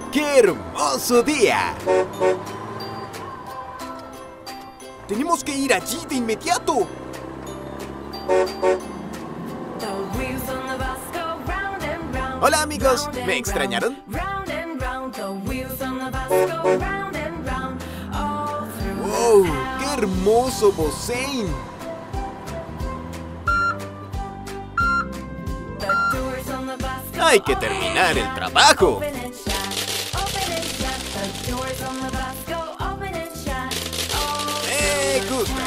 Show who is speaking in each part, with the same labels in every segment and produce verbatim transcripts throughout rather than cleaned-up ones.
Speaker 1: ¡Qué hermoso día! ¡Tenemos que ir allí de inmediato! Hola amigos, ¿me extrañaron? ¡Wow! ¡Qué hermoso boceín! ¡Hay que terminar el trabajo! ¡Me gusta!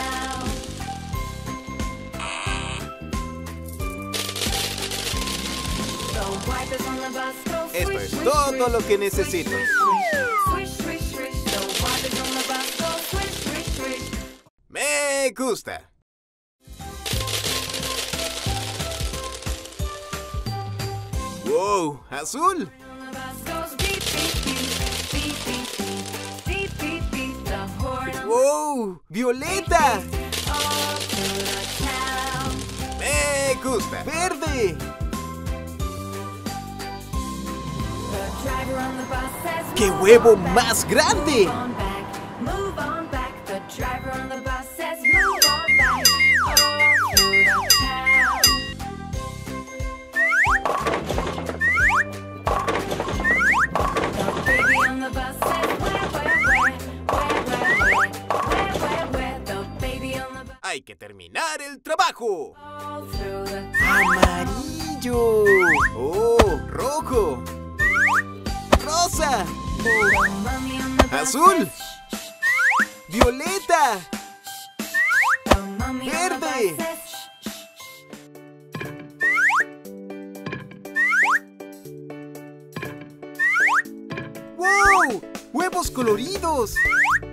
Speaker 1: Esto es todo lo que necesito. ¡Me gusta! ¡Wow! ¡Azul! ¡Wow! ¡Violeta! ¡Me gusta! ¡Verde! ¡Qué huevo más grande! ¡Hay que terminar el trabajo! ¡Amarillo! ¡Oh! ¡Rojo! ¡Rosa! ¡Azul! ¡Violeta! ¡Verde! ¡Wow! ¡Huevos coloridos!